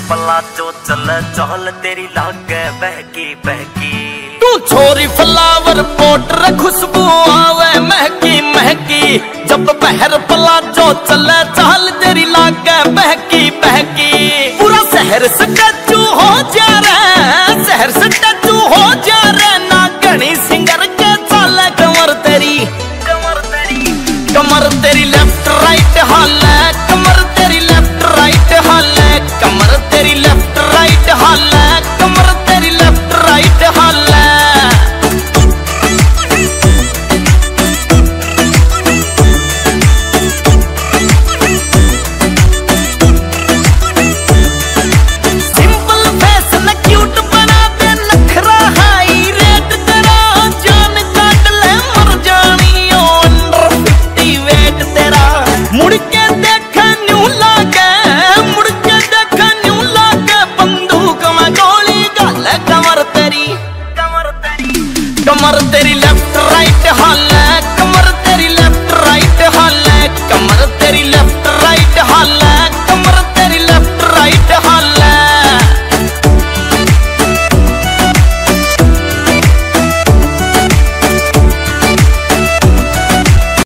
Palazzo चल चहल तेरी लागे बहकी बहकी। तू छोरी फ्लावर पोटर खुशबू आवे महकी महकी। जब बहर पलाजो चल चहल तेरी लागे बहकी बहकी। पूरा शहर स्टैचू हो जा रे, शहर स्टैचू हो जा रे। ना घनी सिंगर के चाले कमर तेरी, कमर तेरी, कमर तेरी लेफ्ट राइट हाल है, कमर तेरी लेफ्ट राइट हाल है, कमर तेरी लेफ्ट राइट हाल है, कमर तेरी लेफ्ट राइट हाल है। सिंपल फेस न क्यूट बना दे, नखरा हाई रेट तेरा। जान काट ले मर जानी ओ अंडर 50 वेट तेरा। मुड़ के देख न्यू लागे, मुड़ के देख न्यू लागे। बंदूक में गोली गाल कमर तेरी, कमर तेरी, कमर तेरी लेफ्ट राइट हाल है, कमर तेरी लेफ्ट राइट हाल है, कमर तेरी लेफ्ट राइट हाल है।